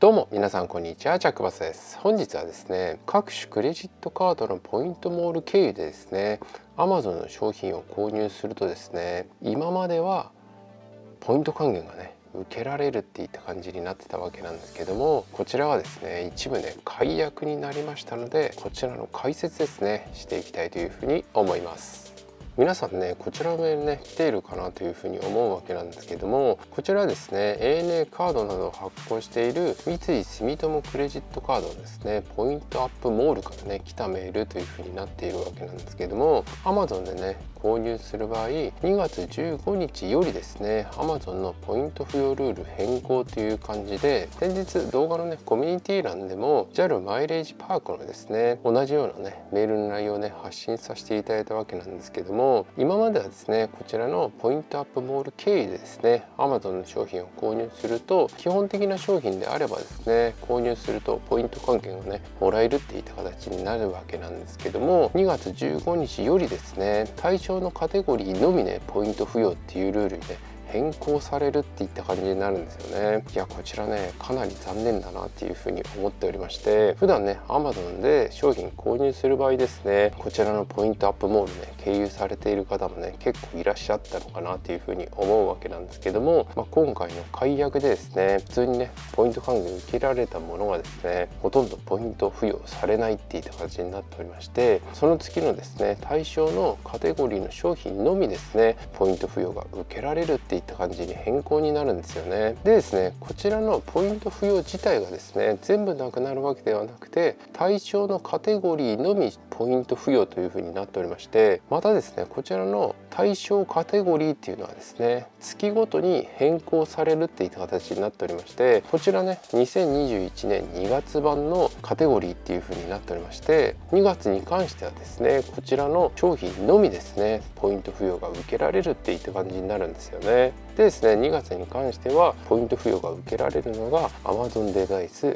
どうも皆さんこんにちは、ジャックバスです。本日はですね、各種クレジットカードのポイントモール経由でですね、Amazon の商品を購入するとですね、今まではポイント還元がね受けられるっていった感じになってたわけなんですけども、こちらはですね一部ね解約になりましたので、こちらの解説ですねしていきたいというふうに思います。皆さんねこちらのメールね来ているかなというふうに思うわけなんですけども、こちらはですね ANA カードなどを発行している三井住友クレジットカードのですねポイントアップモールからね来たメールというふうになっているわけなんですけども、 Amazon でね購入する場合2月15日よりですね Amazon のポイント付与ルール変更という感じで、先日動画のねコミュニティ欄でも JAL マイレージパークのですね同じようなねメールの内容をね発信させていただいたわけなんですけども、今まではですねこちらのポイントアップモール経由でですね Amazon の商品を購入すると、基本的な商品であればですね購入するとポイント還元がねもらえるっていった形になるわけなんですけども、2月15日よりですね対象のカテゴリーのみねポイント付与っていうルールにね変更されるっていった感じになるんですよね。いやこちらねかなり残念だなっていうふうに思っておりまして、普段ね Amazon で商品購入する場合ですね、こちらのポイントアップモールね経由されている方もね結構いらっしゃったのかなっていうふうに思うわけなんですけども、今回の解約でですね普通にねポイント還元受けられたものがですねほとんどポイント付与されないっていった形になっておりまして、その月のですね対象のカテゴリーの商品のみですねポイント付与が受けられるっていった感じに変更になるんですよね。でですねこちらのポイント付与自体がですね全部なくなるわけではなくて、対象のカテゴリーのみポイント付与というふうになっておりまして、またですねこちらの対象カテゴリーっていうのはですね月ごとに変更されるっていった形になっておりまして、こちらね2021年2月版のカテゴリーっていうふうになっておりまして、2月に関してはですねこちらの商品のみですねポイント付与が受けられるっていった感じになるんですよね。でですね2月に関してはポイント付与が受けられるのが Amazon デバイス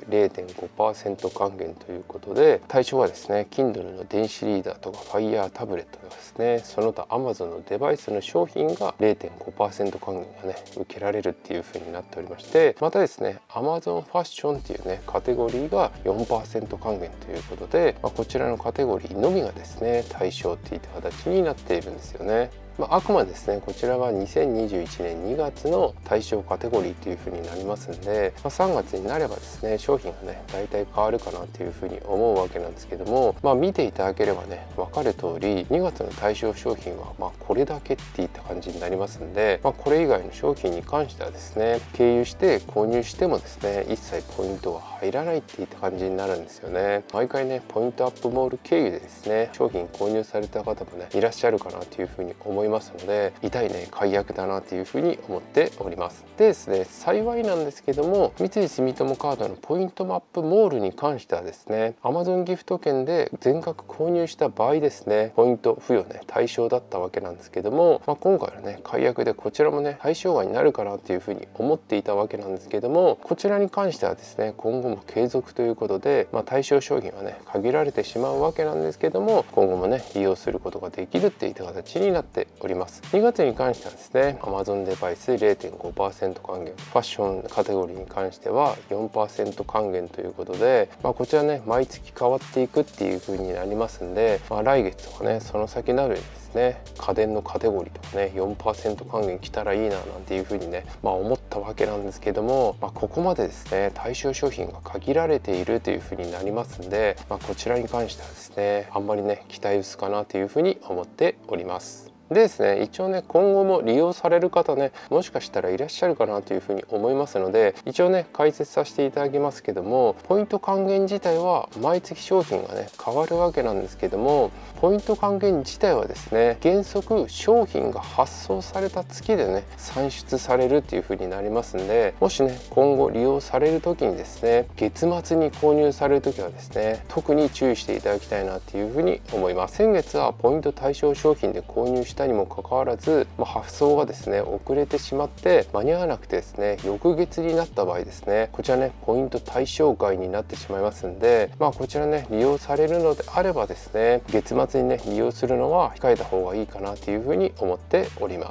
0.5% 還元ということで、対象はですね Kindle の電子リーダーとか Fire タブレットですね、その他 Amazon のデバイスの商品が 0.5% 還元がね受けられるっていう風になっておりまして、またですね Amazon ファッションっていうねカテゴリーが 4% 還元ということで、こちらのカテゴリーのみがですね対象っていった形になっているんですよね。あくまでですねこちらは2021年2月の対象カテゴリーというふうになりますんで、3月になればですね商品がね大体変わるかなというふうに思うわけなんですけども、見ていただければね分かる通り2月の対象商品はこれだけっていった感じになりますんで、これ以外の商品に関してはですね経由して購入してもですね一切ポイントが入らないっていった感じになるんですよね。毎回ねポイントアップモール経由でですね商品購入された方もねいらっしゃるかなというふうに思いますので、痛いね解約だなというふうに思っております。でですね幸いなんですけども、三井住友カードのポイントマップモールに関してはですね Amazon ギフト券で全額購入した場合ですねポイント付与ね対象だったわけなんですけども、今回のね解約でこちらもね対象外になるかなというふうに思っていたわけなんですけども、こちらに関してはですね今後も継続ということで、対象商品はね限られてしまうわけなんですけども、今後もね利用することができるっていった形になっております。2月に関してはですね Amazon デバイス 0.5% 還元、ファッションカテゴリーに関しては 4% 還元ということで、こちらね毎月変わっていくっていう風になりますんで、来月とかねその先なるにですね家電のカテゴリーとかね 4% 還元来たらいいななんていう風にね思ったわけなんですけども、ここまでですね対象商品が限られているという風になりますんで、こちらに関してはですねあんまりね期待薄かなという風に思っております。でですね一応ね今後も利用される方ねもしかしたらいらっしゃるかなというふうに思いますので、一応ね解説させていただきますけども、ポイント還元自体は毎月商品がね変わるわけなんですけども、ポイント還元自体はですね原則商品が発送された月でね算出されるっていうふうになりますんで、もしね今後利用される時にですね月末に購入される時はですね特に注意していただきたいなっていうふうに思います。先月はポイント対象商品で購入したにもかかわらず、発送がですね遅れてしまって間に合わなくてですね翌月になった場合ですねこちらねポイント対象外になってしまいますんで、こちらね利用されるのであればですね月末にね利用するのは控えた方がいいかなというふうに思っております。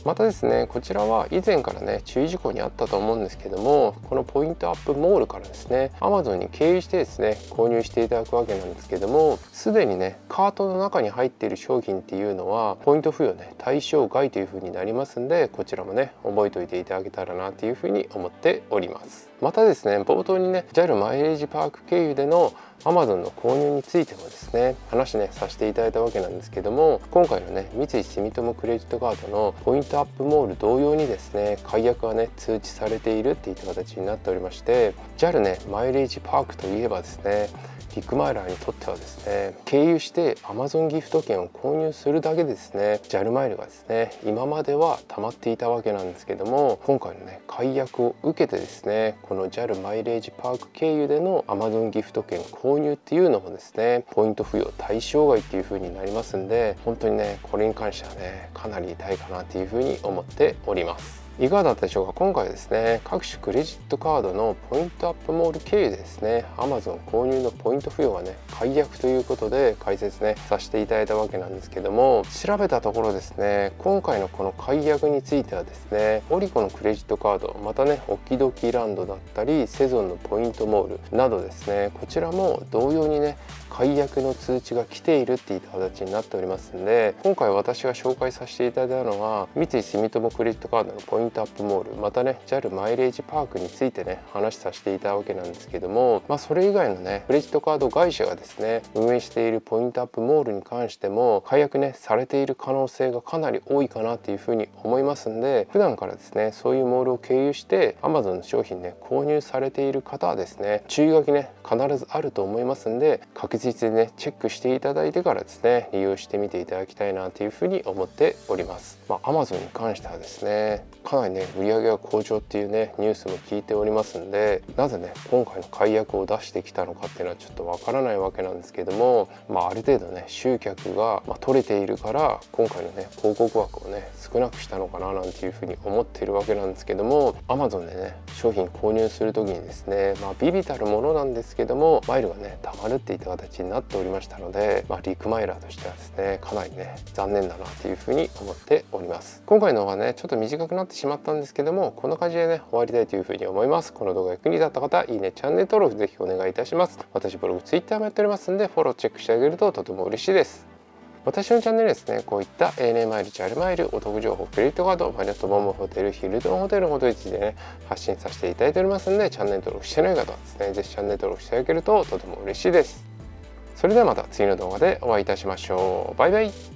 またですね、こちらは以前からね注意事項にあったと思うんですけども、このポイントアップモールからですね Amazon に経由してですね購入していただくわけなんですけども、すでにねカートの中に入っている商品っていうのはポイント付与ね対象外という風になりますんで、こちらもね覚えておいていただけたらなという風に思っております。またですね、冒頭にね JAL マイレージパーク経由での Amazon の購入についてもですね話ねさせていただいたわけなんですけども、今回のね三井住友クレジットカードのポイントアップモール同様にですね解約がね通知されているっていった形になっておりまして、 JAL ねマイレージパークといえばですねビッグマイラーにとってはですね、経由して Amazon ギフト券を購入するだけでですね JAL マイルがですね今までは溜まっていたわけなんですけども、今回のね解約を受けてですねこの JAL マイレージパーク経由での Amazon ギフト券購入っていうのもですねポイント付与対象外っていう風になりますんで、本当にねこれに関してはねかなり痛いかなっていう風に思っております。いかがだったでしょうか。今回はですね各種クレジットカードのポイントアップモール経由でですね Amazon 購入のポイント付与がね解約ということで解説ねさせていただいたわけなんですけども、調べたところですね今回のこの解約についてはですねオリコのクレジットカード、またねオキドキランドだったりセゾンのポイントモールなどですね、こちらも同様にね解約の通知が来ているっていった形になっておりますんで、今回私が紹介させていただいたのは三井住友クレジットカードのポイントアップモール、またね JAL マイレージパークについてね話させていただいたわけなんですけども、それ以外のねクレジットカード会社がですね運営しているポイントアップモールに関しても解約ねされている可能性がかなり多いかなというふうに思いますんで、普段からですねそういうモールを経由して Amazon の商品ね購入されている方はですね注意書きね必ずあると思いますんで、確実にねチェックしていただいてからですね利用してみていただきたいなというふうに思っております。Amazon に関してはですねかなりね売上が好調っていうねニュースも聞いておりますんで、なぜね今回の解約を出してきたのかっていうのはちょっとわからないわけなんですけども、ある程度ね集客が取れているから今回のね広告枠をね少なくしたのかななんていうふうに思っているわけなんですけども、 Amazon でね商品購入する時にですね微々たるものなんですけどもマイルがね貯まるっていった形になっておりましたので、リクマイラーとしてはですねかなりね残念だなというふうに思っております。今回の動画ねちょっと短くなってしまったんですけども、こんな感じでね終わりたいというふうに思います。この動画が役に立った方、いいね、チャンネル登録ぜひお願いいたします。私ブログ、Twitter もやっておりますんでフォローチェックしてあげるととても嬉しいです。私のチャンネルですね、こういった ANA マイル、JAL マイル、お得情報、クレジットカード、マリオットボンボホテル、ヒルトンホテルのことについてね、発信させていただいておりますので、チャンネル登録してない方はですね、ぜひチャンネル登録していただけるととても嬉しいです。それではまた次の動画でお会いいたしましょう。バイバイ。